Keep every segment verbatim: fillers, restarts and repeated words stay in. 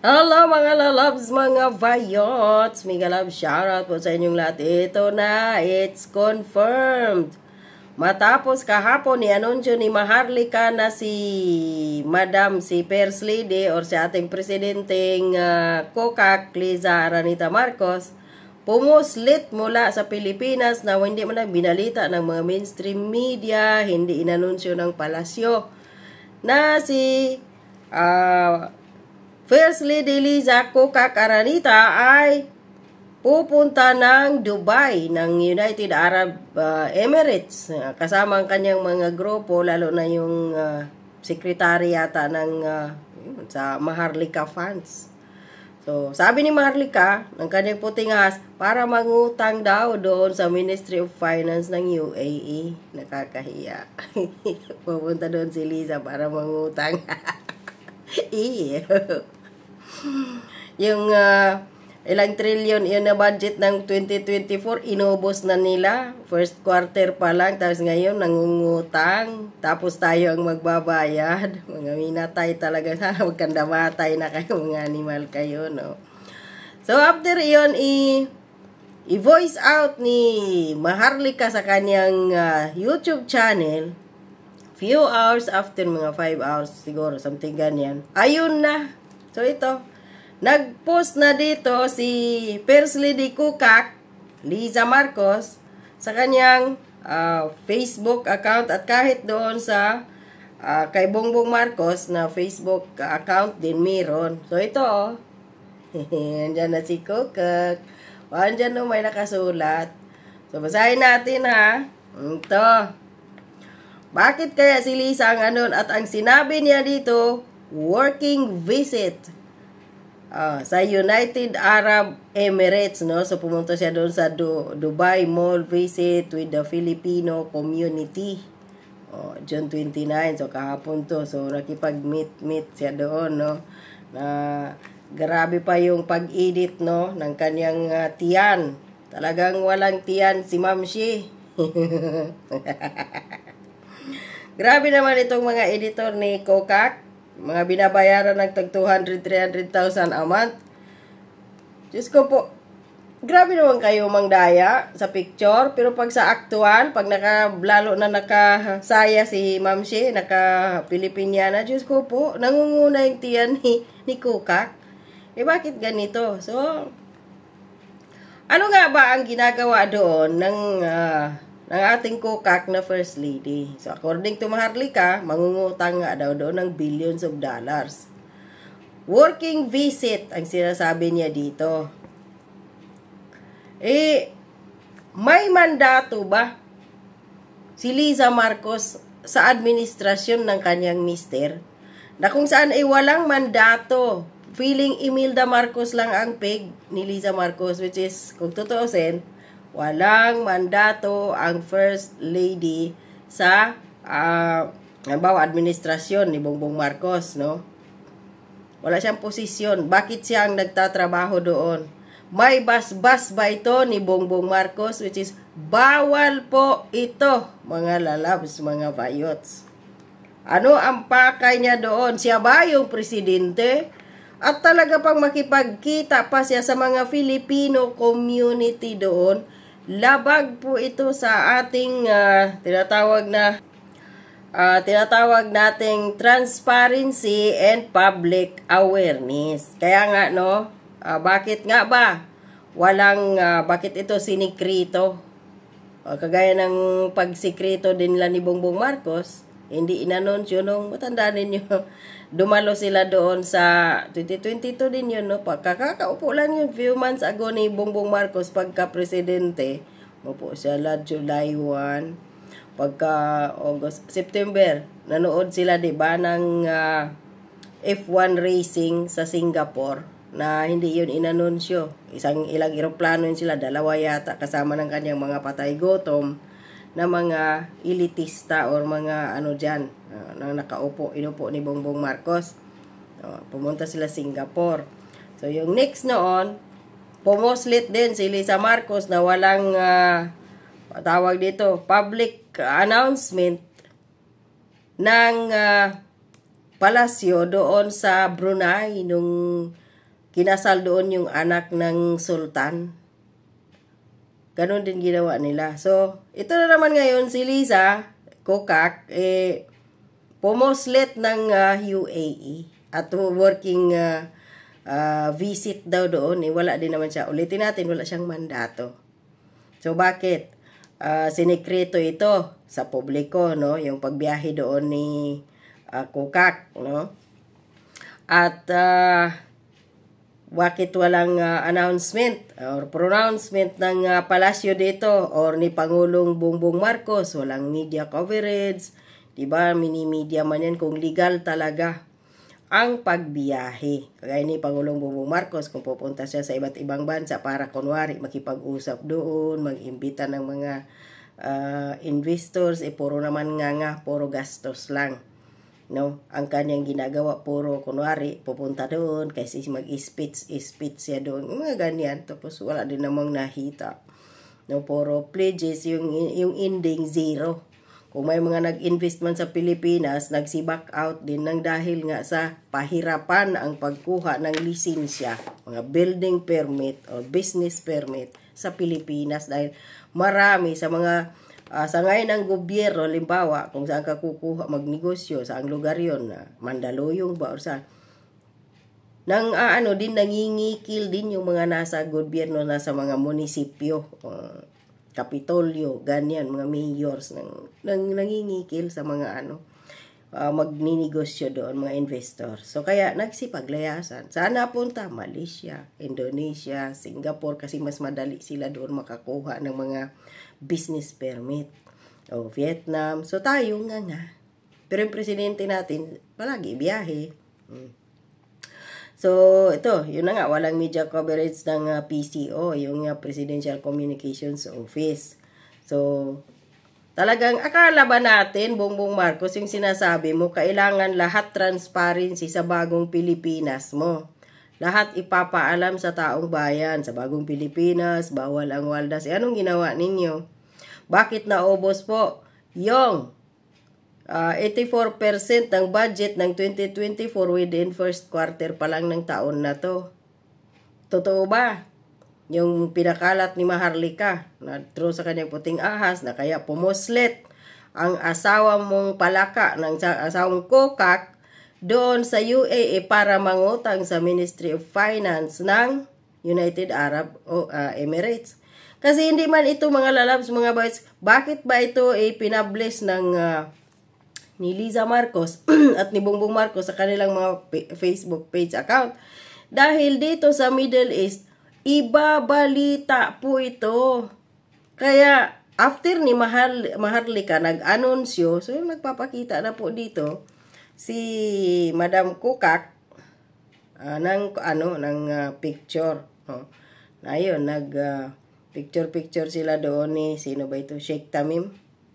Hello mga lalabs, mga vayots! Mega love shoutout po sa inyong lahat. Ito na, it's confirmed. Matapos kahapon ni anunsyo ni Maharlika na si Madam, si First Lady or si ating presidenteng uh, Kokak Liza Aranita Marcos, pumuslit mula sa Pilipinas na hindi man na binalita ng mga mainstream media, hindi inanunsyo ng palasyo, na si uh, First Lady Liza Kokak Aranita ay pupunta ng Dubai, ng United Arab uh, Emirates, uh, kasama ang kanyang mga grupo, lalo na yung uh, sekretary yata ng uh, sa Maharlika Funds. So, sabi ni Maharlika, ng kanyang puting ahas, para mangutang daw doon sa Ministry of Finance ng U A E. Nakakahiya. Pupunta doon si Liza para mangutang. Iyo. Yung uh, ilang trillion yun na budget ng twenty twenty-four, inubos na nila. First quarter pa lang, tapos ngayon nangungutang. Tapos tayo ang magbabayad. Mga minatay talaga. Sana magkandamatay na kayo, mga animal kayo, no? So, after yun, i- i-voice out ni Maharlika sa kanyang uh, YouTube channel, few hours after, mga five hours siguro, something ganyan. Ayun na. So, ito. Nag-post na dito si First Lady Kokak, Liza Marcos, sa kanyang uh, Facebook account at kahit doon sa uh, kay Bongbong Marcos na Facebook account din meron. So, ito oh. Andyan na si Kokak. O, andyan no, may nakasulat. So, basahin natin ha. Ito. Bakit kaya si Liza ang anon? At ang sinabi niya dito, working visit uh, sa United Arab Emirates, no? So pumunta siya doon sa Du Dubai Mall visit with the Filipino community. Oh, June twenty-nine, so kahapon to. So nakipag-meet-meet siya doon, no? Na grabe pa yung pag-edit, no, ng kanyang uh, tiyan. Talagang walang tiyan si Ma'am Shi. Grabe naman itong mga editor ni Kokak. Mga binabayaran ng tag two hundred, three hundred thousand a month. Diyos ko po, grabe naman kayo mangdaya sa picture. Pero pag sa aktual, pag naka, lalo na nakasaya si Ma'am Shi, naka-Pilipiniana, Diyos ko po, nangunguna yung tiyan ni, ni Kokak. Eh bakit ganito? So, ano nga ba ang ginagawa doon ng... Uh, ng ating Kokak na First Lady? So, according to Maharlika, mangungutang nga daw doon ng billions of dollars. Working visit, ang sinasabi niya dito. Eh, may mandato ba si Liza Marcos sa administrasyon ng kanyang mister? Na kung saan ay walang mandato. Feeling Imelda Marcos lang ang peg ni Liza Marcos, which is, kung tutuusin, walang mandato ang First Lady sa uh, halimbawa, administrasyon ni Bongbong Marcos, no? Wala siyang posisyon. Bakit siya ang nagtatrabaho doon? May bas-bas ba ito ni Bongbong Marcos, which is bawal po ito, mga lalabs, mga vayots. Ano ang pakay niya doon? Siya ba yung presidente? At talaga pang makipagkita pa siya sa mga Filipino community doon. Labag po ito sa ating uh, tinatawag na uh, tinatawag nating transparency and public awareness. Kaya nga, no, uh, bakit nga ba walang uh, bakit ito sinikrito? Uh, kagaya ng pagsikrito din nila ni Bongbong Marcos, hindi inanunsyo nung matandaan ninyo. Dumalo sila doon sa twenty twenty-two din yun, no? Pagkakaupo lang yun, few months ago ni Bongbong Marcos pagka-presidente. Upo siya la July first. Pagka August, September, nanood sila, diba, ng uh, F one racing sa Singapore na hindi yun inanunsyo. Isang ilang eroplano yun sila, dalawa yata, kasama ng kanyang mga patay gutom na mga elitista or mga ano dyan, uh, na nakaupo, inupo ni Bongbong Marcos. Uh, pumunta sila Singapore. So, yung next noon, pumuslit din si Liza Marcos na walang, uh, tawag dito, public announcement ng uh, palasyo doon sa Brunei nung kinasal doon yung anak ng sultan. Ganon din ginawa nila. So, ito na naman ngayon si Liza Kokak, eh, pumoslet ng uh, U A E at working uh, uh, visit daw doon. Eh, wala din naman siya. Ulitin natin, wala siyang mandato. So, bakit? Uh, sinikreto ito sa publiko, no? Yung pagbiyahe doon ni uh, Kokak, no? At, uh, bakit walang uh, announcement or pronouncement ng uh, palasyo dito or ni Pangulong Bongbong Marcos? Walang media coverage, diba? Mini-media man yan kung legal talaga ang pagbiyahe. Kagaya ni Pangulong Bongbong Marcos, kung pupunta siya sa iba't ibang bansa para kunwari makipag-usap doon, mag-imbita ng mga uh, investors, eh puro naman nga nga, puro gastos lang. No, ang kanyang ginagawa puro kunwari pupunta doon kasi mag-speech speech siya doon, mga ganyan, tapos wala din namang nahita. No, puro pledges, yung yung ending zero. Kung may mga nag-invest man sa Pilipinas, nagsi-back out din nang dahil nga sa pahirapan ang pagkuha ng lisensya, mga building permit or business permit sa Pilipinas, dahil marami sa mga Uh, sa ngayon ng gobyerno, limbawa, kung saan ka kukuha magnegosyo, saang lugar yon, uh, Mandaluyong ba or saan, nang uh, ano din, nangingikil din yung mga nasa gobyerno, nasa mga munisipyo, uh, kapitolyo, ganyan, mga mayors, nang, nang nangingikil sa mga ano, uh, magninegosyo doon, mga investor. So, kaya nagsipaglayasan. Saan napunta? Malaysia, Indonesia, Singapore, kasi mas madali sila doon makakuha ng mga business permit. O Vietnam. So tayo nga nga. Pero yung presidente natin, palagi biyahe. Hmm. So ito, yun na nga, walang media coverage ng uh, P C O, yung uh, Presidential Communications Office. So talagang akala ba natin, Bongbong Marcos, yung sinasabi mo, kailangan lahat transparency sa bagong Pilipinas mo. Lahat ipapaalam sa taong bayan. Sa bagong Pilipinas, bawal ang waldas. E anong ginawa ninyo? Bakit naubos po yung uh, eighty-four percent ng budget ng twenty twenty-four within first quarter pa lang ng taon na to? Totoo ba? Yung pinakalat ni Maharlika na throw sa kanyang puting ahas na kaya pumoslet ang asawa mong palaka ng asawang Kokak doon sa U A E para mangutang sa Ministry of Finance ng United Arab uh, Emirates. Kasi hindi man ito mga lalabs, mga boys, bakit ba ito ay eh, pinablish ng uh, ni Liza Marcos at ni Bongbong Marcos sa kanilang mga Facebook page account? Dahil dito sa Middle East, ibabalita po ito. Kaya after ni Mahal, Maharlika nag-anunsyo, so yung nagpapakita na po dito, si Madam Kokak uh, ng ano ng uh, picture, no? Na yun, nag uh, picture picture sila doon ni sino ba ito, Sheikh Tamim.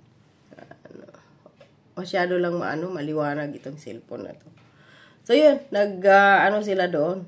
Ano, masyado lang maano maliwanag itong cellphone na to. So yun, nag uh, ano sila doon,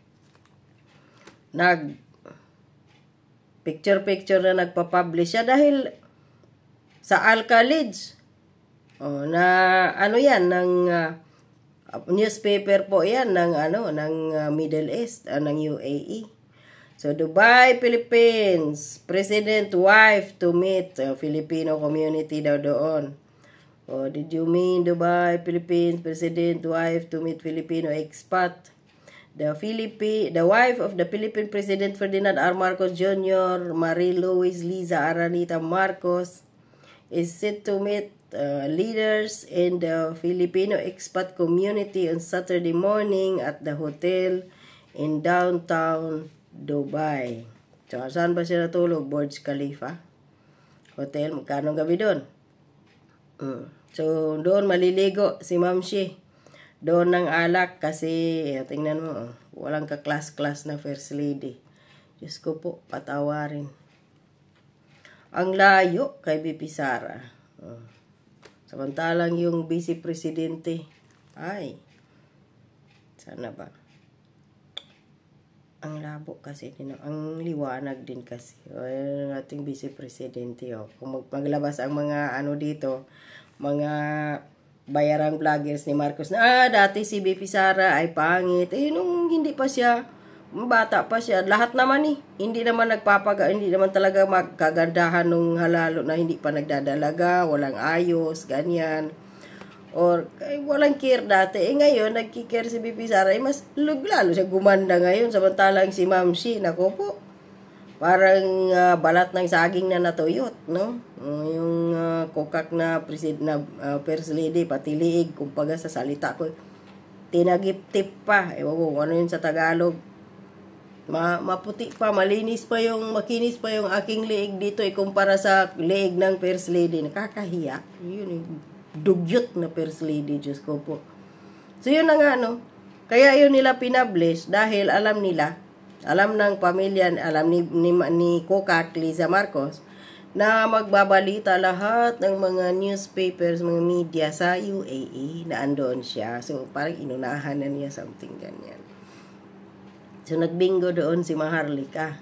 nag picture picture na nagpa-publish siya dahil sa Al-Khalij. Oh, na ano yan ng uh, newspaper po yan ng ano ng uh, Middle East, uh, ng U A E. So Dubai, Philippines, President wife to meet uh, Filipino community daw doon. Oh, did you mean Dubai, Philippines, President wife to meet Filipino expat? The Philippi the wife of the Philippine President Ferdinand R. Marcos Junior, Marie Louise Liza Aranita Marcos, is set to meet Uh, leaders in the Filipino expat community on Saturday morning at the hotel in downtown Dubai. So, saan ba siya natulog? Burj Khalifa Hotel. Magkano gabi doon? Mm. So, doon maliligo si Mamshi. Doon ng alak kasi, eh, tingnan mo, oh, walang ka-class-class na first lady. Diyos ko po, patawarin. Ang layo kay B P Sara. Oh. Samantalang yung Vice Presidente, ay, sana ba? Ang labo kasi din, ang liwanag din kasi. Ay, ang ating Vice Presidente, oh. Kung mag maglabas ang mga ano dito, mga bayarang vloggers ni Marcos na, ah, dati si B P Sara ay pangit. Eh, nung hindi pa siya bata pa siya. Lahat naman eh. Hindi naman nagpapaga, hindi naman talaga magkagandahan nung halalo na hindi pa nagdadalaga, walang ayos, ganyan. Or, eh, walang care dati. Eh ngayon, nagkikare si B P Sara, eh, mas lalo siya gumanda ngayon. Samantalang si Ma'am Shi, nako po, parang uh, balat ng saging na natuyot, no? Uh, yung uh, kokak na presid na uh, first lady, pati liig, kumbaga sa salita ko, tinagip-tip pa. Ewan ko, ano yun sa Tagalog? Ma maputi pa, malinis pa yung, makinis pa yung aking liig dito, eh, kumpara sa liig ng first lady. Nakakahiya. Yun yung dugyot na first lady, Diyos ko po. So yun na nga, no? Kaya yun nila pinablish dahil alam nila, alam ng pamilya, alam ni, ni, ni Kokak, Liza Marcos, na magbabalita lahat ng mga newspapers, mga media sa U A E na andoon siya. So parang inunahan na niya something ganyan. So nagbingo doon si Maharlika.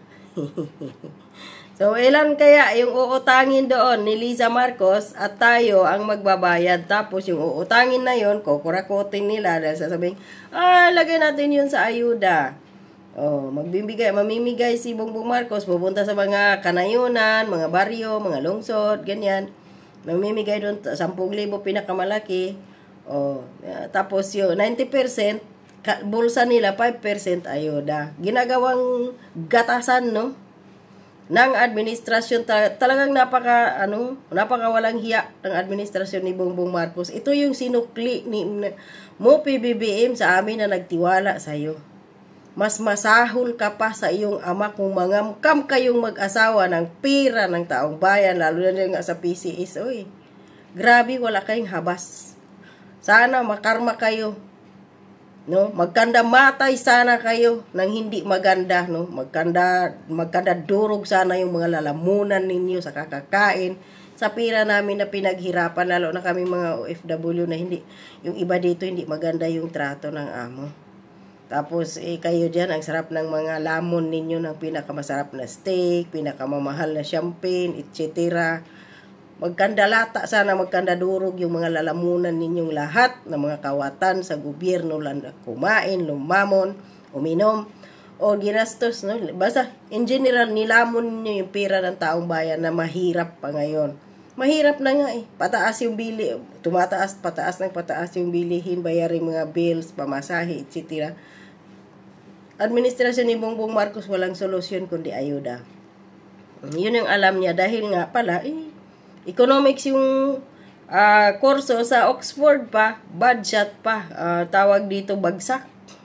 So, ilan kaya yung uutangin doon ni Liza Marcos at tayo ang magbabayad. Tapos yung uutangin na yon, kukurakotin nila dahil sasabihin, ah, lagay natin yun sa ayuda. Oh, magbibigay, mamimigay si Bongbong Marcos, pupunta sa mga kanayunan, mga baryo, mga lungsod, ganyan. Mamimigay doon sampung libo pinakamalaki. Oh, tapos yung ninety percent, bulsa nila, five percent ayuda. Ginagawang gatasan, no? Ng administrasyon, talagang napaka ano, napaka walang hiya ng administrasyon ni Bongbong Marcos. Ito yung sinukli ni mo P B B M sa amin na nagtiwala sa iyo. Mas masahol ka pa sa iyong ama kung mangamkam kayong mag-asawa ng pira ng taong bayan, lalo na nga sa P C S. Oy, grabe, wala kayong habas. Sana makarma kayo. No, magkanda matay sana kayo nang hindi maganda, no? Magkanda magkanda durog sana yung mga lalamunan ninyo sa kakakain, sa pira namin na pinaghirapan, lalo na kami mga O F W na hindi, yung iba dito hindi maganda yung trato ng amo. Tapos eh kayo diyan, ang sarap ng mga lamon ninyo ng pinakamasarap na steak, pinakamamahal na champagne, et cetera. Magkanda lata sana, magkanda durog yung mga lalamunan ninyong lahat ng mga kawatan sa gobyerno lang kumain, lumamon, uminom, o ginastos, no? Basta, in general, nilamon niyo yung pera ng taong bayan na mahirap pa ngayon. Mahirap na nga eh. Pataas yung bili, tumataas, pataas ng pataas yung bilihin, bayarin mga bills, pamasahe, et cetera. Administrasyon ni Bongbong Marcos walang solusyon kundi ayuda. Yun yung alam niya dahil nga pala, eh, economics yung uh, kurso sa Oxford pa, bad shot pa, uh, tawag dito bagsak.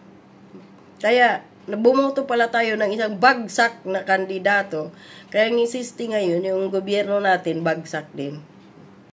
Kaya, bumoto pala tayo ng isang bagsak na kandidato. Kaya ang insisting ngayon, yung gobyerno natin bagsak din.